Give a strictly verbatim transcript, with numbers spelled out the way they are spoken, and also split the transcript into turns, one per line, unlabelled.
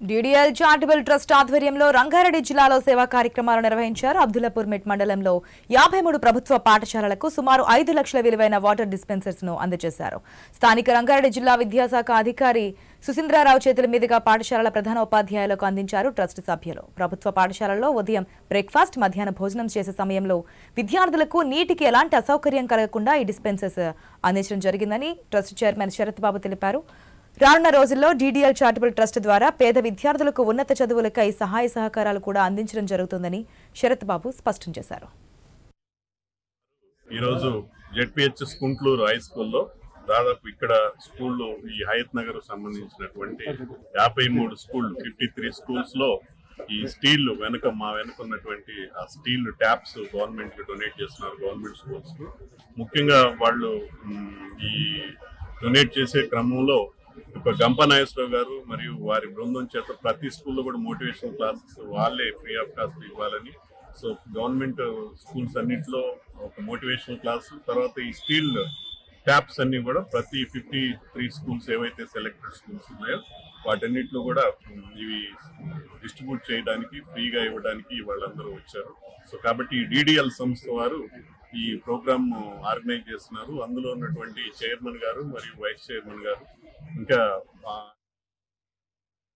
D D L Charitable trust ఆధ్వర్యంలో రంగారెడ్డి జిల్లాలో సేవా కార్యక్రమాలు నిర్వహించారు. అబ్దుల్లాపూర్ మెట్ మండలంలో యాభై మూడు ప్రభుత్వ పాఠశాలలకు సుమారు ఐదు లక్షల విలువైన వాటర్ డిస్పెన్సర్స్ ను అందజేశారు. స్థానిక రంగారెడ్డి జిల్లా విద్యాశాఖ అధికారి సుసింద్రారావు చేతుల మీదుగా పాఠశాలల ప్రధాన ఉపాధ్యాయులకు అందించారు ట్రస్ట్ సభ్యులు. ప్రభుత్వ పాఠశాలల్లో ఉదయం బ్రేక్ఫాస్ట్, మధ్యాహ్న భోజనం చేసే సమయంలో విద్యార్థులకు నీటికి ఎలాంటి అసౌకర్యం కలగకుండా ఈ డిస్పెన్సర్స్ అందించడం జరిగిందని ట్రస్ట్ చైర్మన్ శరత్ బాబు తెలిపారు. రానున్న రోజుల్లో D D L charitable trust ద్వారా పేద విద్యార్థులకు ఉన్నత చదువులకై సహాయ సహకారాలు కూడా అందించడం జరుగుతుందని శరత్ బాబు స్పష్టం చేశారు.
ఈ రోజు జెడ్పీహెచ్ కుంట్లూరు హై స్కూల్లో దాదాపు ఇక్కడ స్కూల్లో ఈ హయత్ నగర్ సంబంధించినటువంటి యాభై మూడు స్కూల్ ఫిఫ్టీ త్రీ స్కూల్స్ లో ఈ స్టీల్ వెనక మా వెనక ఉన్నటువంటి ఆ స్టీల్ ట్యాప్స్ గవర్నమెంట్ కి డొనేట్ చేస్తున్నారు. గవర్నమెంట్ స్కూల్స్ ముఖ్యంగా వాళ్ళు ఈ డొనేట్ చేసే క్రమంలో ఒక గంప నాగేశ్వరరావు గారు మరియు వారి బృందం చేత ప్రతి స్కూల్లో కూడా మోటివేషన్ క్లాసెస్ వాళ్ళే ఫ్రీ ఆఫ్ కాస్ట్ ఇవ్వాలని, సో గవర్నమెంట్ స్కూల్స్ అన్నింటిలో ఒక మోటివేషనల్ క్లాస్, తర్వాత ఈ స్టీల్ ట్యాప్స్ అన్ని కూడా ప్రతి ఫిఫ్టీ త్రీ స్కూల్స్ ఏవైతే సెలెక్టెడ్ స్కూల్స్ ఉన్నాయో వాటన్నిటిలో కూడా ఇవి డిస్ట్రిబ్యూట్ చేయడానికి ఫ్రీగా ఇవ్వడానికి వాళ్ళందరూ వచ్చారు. సో కాబట్టి D D L సంస్థ వారు ఈ ప్రోగ్రామ్ ఆర్గనైజ్ చేస్తున్నారు. అందులో ఉన్నటువంటి చైర్మన్ గారు మరియు వైస్ చైర్మన్ గారు ఇంకా